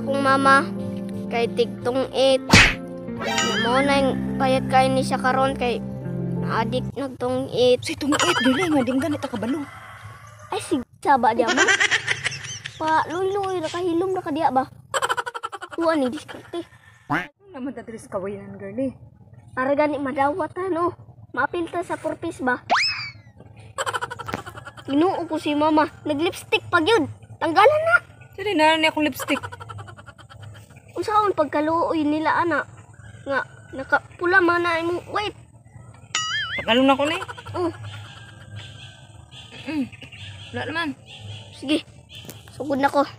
akong mama kay tigtong 8. Mo na yung payat kay ni siya karon kay adik nagtong 8. Si tong 8 dili nga ding ganit kabalo. Ay sig saba dia ma. Pa luloy ra kahilom ra ka diya ba? Tuwa ni diskarte. Naman dadris kawayan girly. Para gani madawat ano. Mapilta sa purpose ba? Ginuo ko si mama, naglipstick pa gyud. Tanggalan na. Dili na ni akong lipstick. Unsaon pagkaluoy nila ana nga nakapula man na imong wait. Tagalon na ko ni. Oh, Wala naman. sige. Sugod na ko.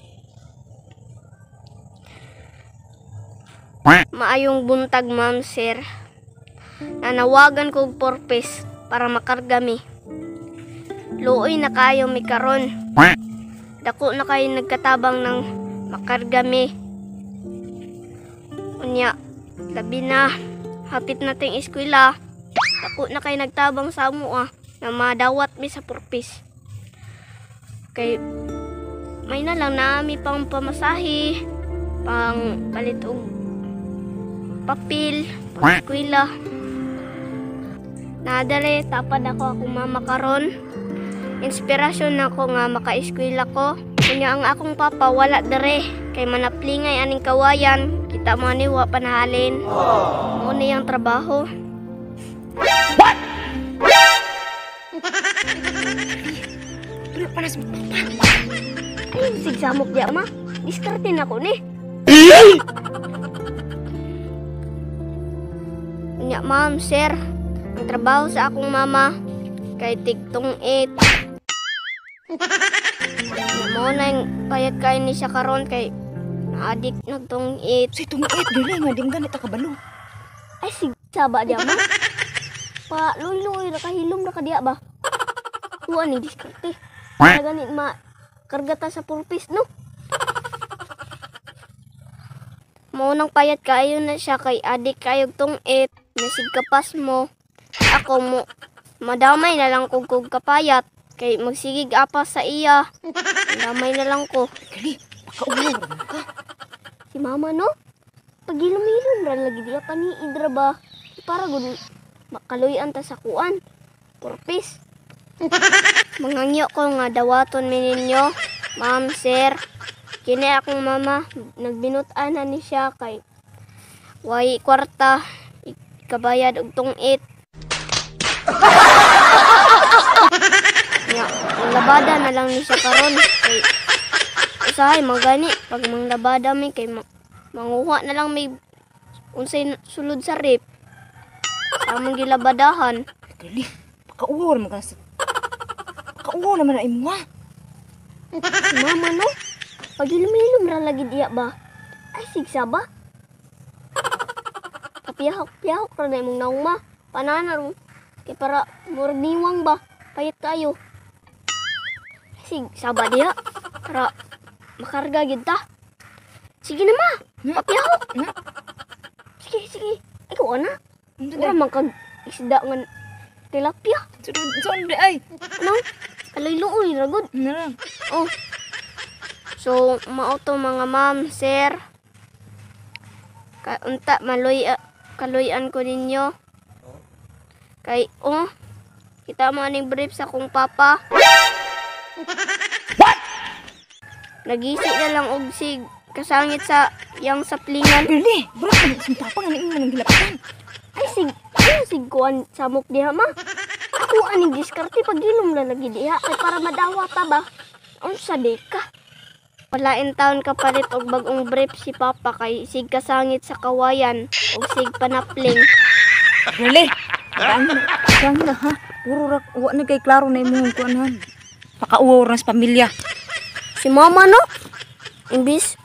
Maayong buntag, ma'am, sir. Nanawagan ko og purpose para makarga mi. Luoy na kayo mi karon. Dako na kayo nagkatabang ng makarga mi. Unya, labi na. Hapit na ting eskwela. Dako na kayo nagtabang sa amo na madawat mi sa purpose. Kay may na lang na mi pang pamasahe, pang palit og papel, pang eskwela. Nadare tapad ako akong mama karon. Inspirasyon ako nga maka-eskwela ko. Kunya ang akong papa wala dere kay manaplingay aning kawayan. Kita mo ni wa panahalin. Mo ni ang trabaho. What? Pero panas mo papa. Ay, sigsamok diya ma. Diskarte na ko ni. Kunya ma'am, sir. Ang trabaho sa akong mama kay tigtong 8. Mo na yung payat kay ni siya karon kay adik nagtong 8. Si tong 8 dili nga ding ganit kabalo. Ay sig saba dia ma. Pa luloy ra kahilom ra ka diya ba? Tuwa ni diskarte. Para ganit ma kargata sa purpose no. Mo nang payat kayo na siya kay adik kayo tong 8. Nasig kapas mo. Ako mo madamay na lang kog kapayat kay magsigig apas sa iya. Damay na lang ko. Gali, pakaulo ra ka. Si mama no? Pagilom-ilom ra lagi diya kani idra ba? Para gud makaluyan ta sa kuan. Purpose. Mangangyo ko nga dawaton mi ninyo. Ma'am, sir. Kini akong mama nagbinutan na ni siya kay way kwarta ikabayad og tong 8. Ya, labada na lang ni siya karon kay usahay magani pag manglabada mi kay manguha na lang may unsay sulod sa rip. Among gilabadahan. Gali, pakaulo ra man ka. Pakaulo naman na imo ha. Si mama no? Pagilom-ilom ra lagi diya ba? Ay sigsa ba? Kapiyahok ra na imong naong ma. Panana ron. Kaya para murniwang ba? Payat kayo. Sig, saba diya. Para makarga gid ta. Sige na ma. Papiyahok. Sige. Ikaw na. Wala man kag isda nga tilapia. Saan di ay? Ano? Kaloy-looy ra gud. Narang. Oh. So, mao to mga ma'am, sir. Unta kaluyan ko ninyo. Kay, kita mo aning brief sa kong papa. What? Nagisi na lang og sig kasangit sa yang saplingan. Gali, bro, si papa nga ni nang gilapitan. Ay sig kuan samok diha ma. Ako aning diskarte pagilom na lagi diha kay para madawa ta ba. Unsa di ka? Walain taon kapalit og bagong brief si papa kay sig kasangit sa kawayan og sig panapling. Gali. Kan na ha. Puro ra wa na kay klaro na imong kuan ha. Pakauwa ra sa pamilya. Si mama no? Imbis